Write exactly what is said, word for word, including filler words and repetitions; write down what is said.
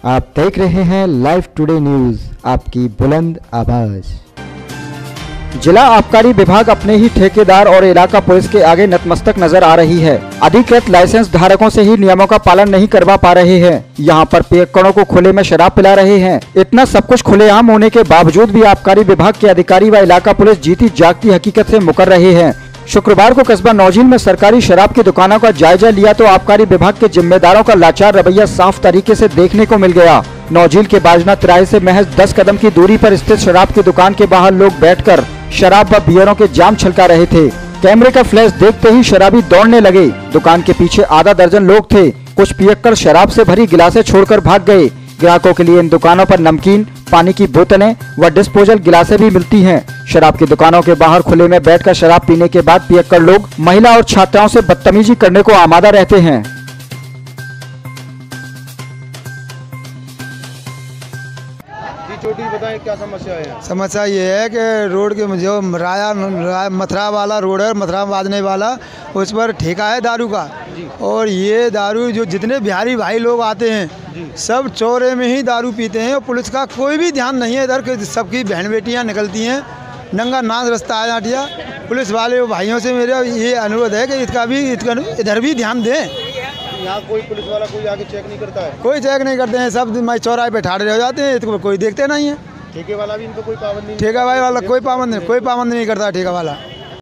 आप देख रहे हैं लाइव टुडे न्यूज, आपकी बुलंद आवाज। जिला आबकारी विभाग अपने ही ठेकेदार और इलाका पुलिस के आगे नतमस्तक नजर आ रही है। अधिकृत लाइसेंस धारकों से ही नियमों का पालन नहीं करवा पा रहे हैं। यहाँ पर पियक्कड़ों को खुले में शराब पिला रहे हैं। इतना सब कुछ खुलेआम होने के बावजूद भी आबकारी विभाग के अधिकारी व इलाका पुलिस जीती जागती हकीकत से मुकर रहे हैं। शुक्रवार को कस्बा नौझील में सरकारी शराब की दुकानों का जायजा लिया तो आबकारी विभाग के जिम्मेदारों का लाचार रवैया साफ तरीके से देखने को मिल गया। नौझील के बाजना तिराहे से महज दस कदम की दूरी पर स्थित शराब की दुकान के बाहर लोग बैठकर शराब व बियरों के जाम छलका रहे थे। कैमरे का फ्लैश देखते ही शराबी दौड़ने लगे। दुकान के पीछे आधा दर्जन लोग थे। कुछ पियक्कड़ शराब से भरी गिलासें छोड़कर भाग गए। ग्राहकों के लिए इन दुकानों पर नमकीन, पानी की बोतलें व डिस्पोजल गिलासें भी मिलती हैं। शराब की दुकानों के बाहर खुले में बैठकर शराब पीने के बाद पियक्कड़ लोग महिला और छात्राओं से बदतमीजी करने को आमादा रहते हैं। छोटी बताएं क्या समस्या है? समस्या ये है कि रोड के जो राया, राया मथुरा वाला रोड है, मथुरा बाजने वाला, उस पर ठेका है दारू का। और ये दारू जो जितने बिहारी भाई लोग आते हैं सब चौरे में ही दारू पीते हैं और पुलिस का कोई भी ध्यान नहीं है। इधर के सबकी बहन बेटियां निकलती हैं, नंगा नाच रास्ता आ जाटिया। पुलिस वाले भाइयों से मेरा ये अनुरोध है कि इसका भी इधर भी ध्यान दें। यहाँ कोई पुलिस वाला कोई आके चेक नहीं करता है? कोई चेक नहीं करते हैं, सब मैं चौराहे पे ठाड़े रह जाते हैं, इसको कोई देखते नहीं है। ठेके वाला भी इनको कोई पाबंदी नहीं? ठेका भाई वाला कोई पाबंद नहीं, कोई पाबंद नहीं करता ठेका वाला।